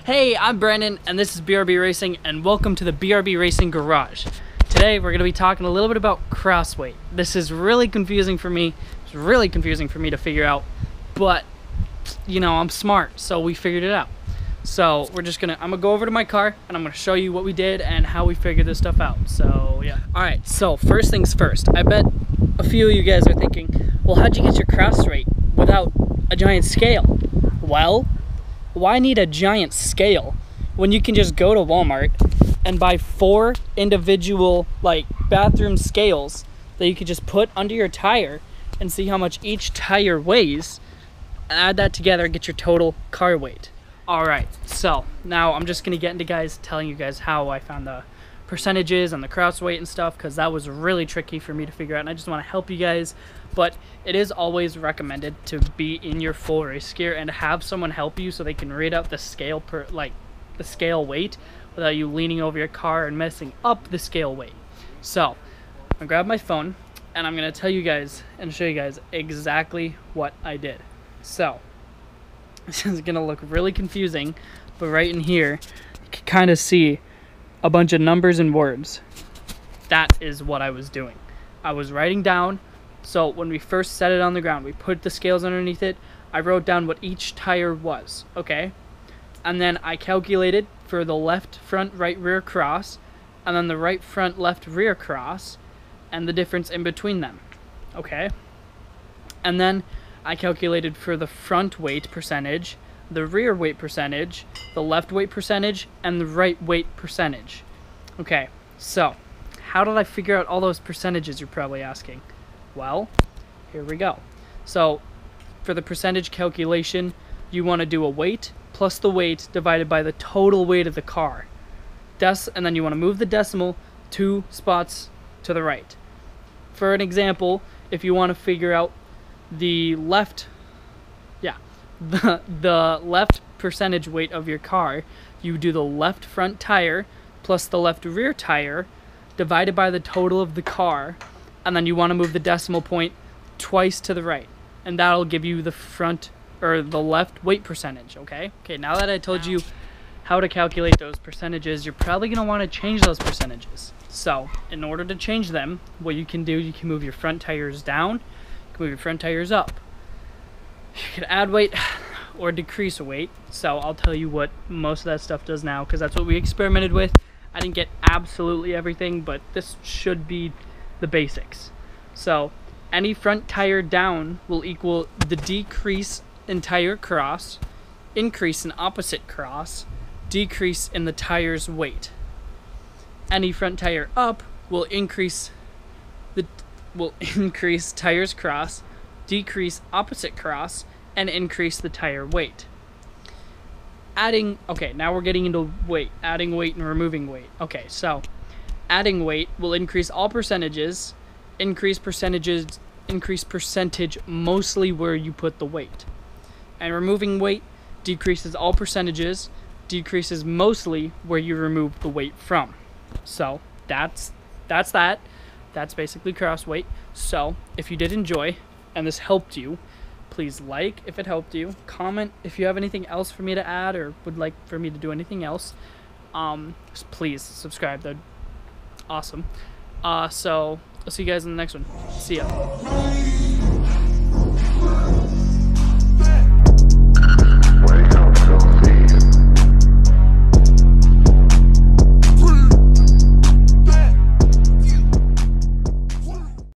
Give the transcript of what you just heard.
Hey, I'm Brandon, and this is BRB Racing, and welcome to the BRB Racing Garage. Today, we're going to be talking a little bit about cross weight. This is really confusing for me. It's really confusing for me to figure out, but, you know, I'm smart, so we figured it out. So, I'm going to go over to my car, and I'm going to show you what we did and how we figured this stuff out. So, yeah. Alright, so first things first. I bet a few of you guys are thinking, well, how'd you get your cross weight without a giant scale? Well, why need a giant scale when you can just go to Walmart and buy 4 individual bathroom scales that you could just put under your tire and see how much each tire weighs, add that together, get your total car weight. Alright, so now I'm just gonna get into telling you guys how I found the percentages and the cross weight and stuff, because that was really tricky for me to figure out, and I just want to help you guys. But it is always recommended to be in your full race gear and have someone help you so they can read out the scale the scale weight without you leaning over your car and messing up the scale weight. So I'm gonna grab my phone and I'm gonna tell you guys and show you guys exactly what I did. So this is gonna look really confusing, but right in here you can kind of see a bunch of numbers and words. That is what I was doing. I was writing down. So when we first set it on the ground, we put the scales underneath it. I wrote down what each tire was, okay? And then I calculated for the left front right rear cross, and then the right front left rear cross, and the difference in between them, okay? And then I calculated for the front weight percentage, the rear weight percentage, the left weight percentage, and the right weight percentage. Okay, so how did I figure out all those percentages, you're probably asking? Well, here we go. So for the percentage calculation, you want to do a weight plus the weight divided by the total weight of the car. And then you want to move the decimal 2 spots to the right. For an example, if you want to figure out the left percentage weight of your car, you do the left front tire plus the left rear tire divided by the total of the car, and then you want to move the decimal point twice to the right, and that'll give you the the left weight percentage. Okay, now that I told you how to calculate those percentages, you're probably going to want to change those percentages. So in order to change them, what you can do, you can move your front tires down, you can move your front tires up. You can add weight or decrease weight. So I'll tell you what most of that stuff does now, because that's what we experimented with. I didn't get absolutely everything, but this should be the basics. So any front tire down will equal the decrease in tire cross, increase in opposite cross, decrease in the tire's weight. Any front tire up will increase tire's cross, decrease opposite cross, and increase the tire weight. Now we're getting into weight, adding weight and removing weight. Okay, so adding weight will increase all percentages, increase percentage mostly where you put the weight. And removing weight decreases all percentages, decreases mostly where you remove the weight from. So that's that. That's basically cross weight. So if you did enjoy and this helped you, please like if it helped you, comment if you have anything else for me to add or would like for me to do anything else. Please subscribe, that'd awesome. So I'll see you guys in the next one. See ya.